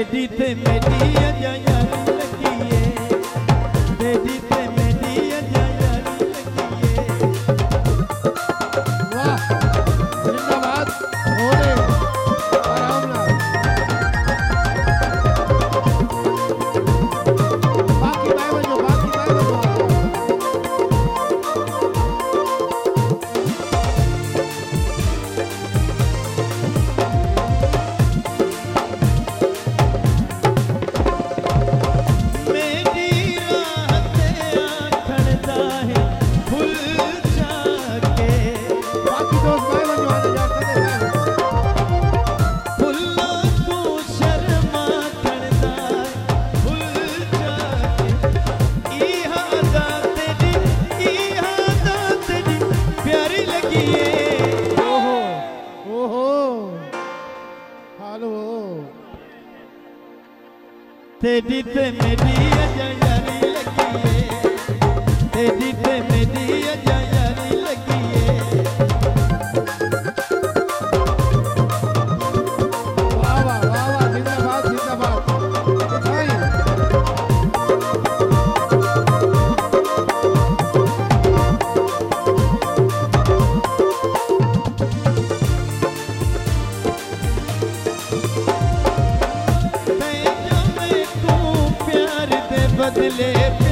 तेरी ते मेरी अजा यारी लगी है, तेरी ते मेरी अजा यारी लगी है। वाह जिंदाबाद होने आराम ना बाकी बाय बजो तेरी ते मेरी अजा यारी लगी है, तेरी ते मेरी अजा यारी लगी है। वाह वाह वाह वाह जिंदाबाद जिंदाबाद बदले